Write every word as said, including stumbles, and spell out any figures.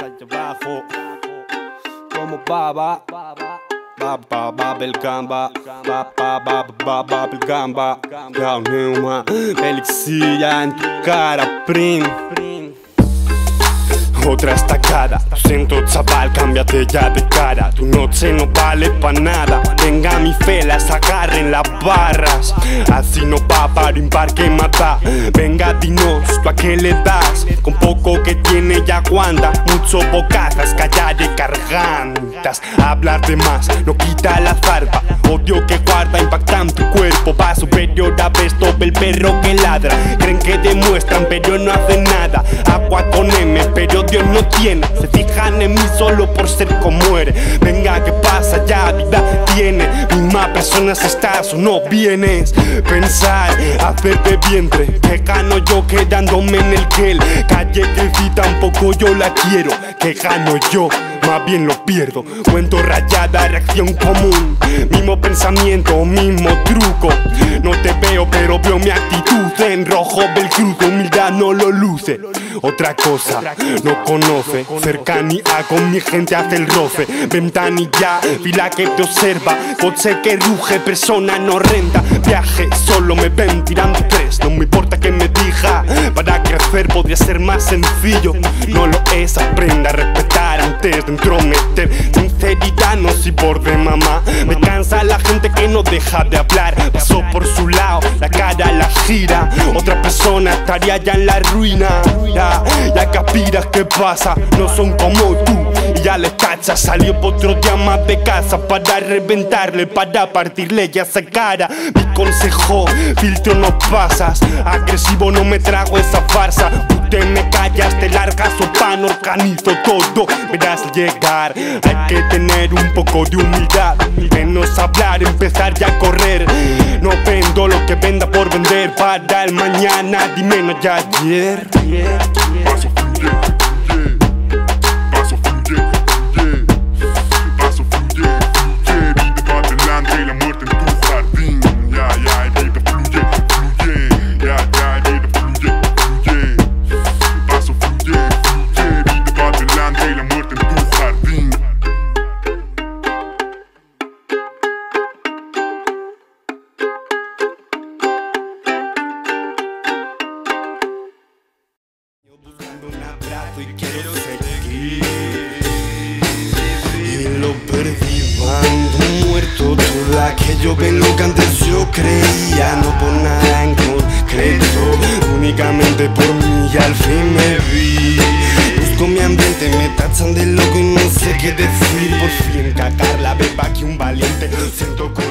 allá abajo. Como baba, ba ba babel gamba, ba ba ba ba babel gamba. Ya neuma, elixir en tu cara, prim. Otra estacada, lo siento chaval, cámbiate ya de cara. Tu noche no vale pa' nada. Venga mi felas, agarren las barras. Así no va para impar que mata. Venga dinos, ¿tú a qué le das? Con poco que tiene ya aguanta. Mucho bocazas, callar y gargantas. Hablar de más, no quita la zarpa. Odio que guarda, impacta en tu cuerpo. Va superior a Besto, el perro que ladra. Creen que demuestran pero no hacen nada. Agua con M, pero Dios no tiene. Se fijan en mí solo por ser como eres. Venga, ¿qué pasa? Ya vida tiene. Misma persona si estás o no vienes. Pensar, hacer de vientre. Que gano yo quedándome en el gel. Calle que si tampoco yo la quiero. Que gano yo, más bien lo pierdo. Cuento rayada, reacción común. Mismo pensamiento, mismo truco. No te veo pero veo mi actitud. En rojo del cruz, humildad no lo luce. Otra cosa, no conoce. Cercanía con mi gente hace el roce. Ventanilla, fila que te observa. Coche que ruge, persona no renta. Viaje, solo me ven tirando tres. No me importa que me diga. Para crecer podría ser más sencillo. No lo es, aprenda a respetar antes de entrometer. Sinceridad, no soy por de mamá. Me cansa la gente que no deja de hablar. Pasó por su lado, la cara la gira. Otra persona estaría ya en la ruina. Ya, ya capiras qué pasa, no son como tú. Y ya les cachas, salió por otro día más de casa. Para reventarle, para partirle ya esa cara. Mi consejo, filtro no pasas. Agresivo no me trago esa farsa. Te me callas, te largas o pan, organizo todo. Verás llegar, hay que tener un poco de humildad. Menos hablar, empezar ya a correr. No vendo lo que venda por vender. Para el mañana, dime no ya ayer. Paso fluye, fluye. Paso fluye, fluye. Paso fluye, fluye. Vida para adelante y la muerte en tu jardín. Ya, ya, vida fluye, fluye. Ya, ya, vida fluye, fluye. Paso fluye, fluye. Vida para adelante y la muerte en tu jardín. Buscando un abrazo y quiero seguir. Y lo perdí, ando muerto. Todo aquello en lo que antes yo creía. No por nada en concreto, únicamente por mí y al fin me vi. Busco mi ambiente, me tachan de loco y no sé qué decir. Por fin cagar la beba que un valiente. Siento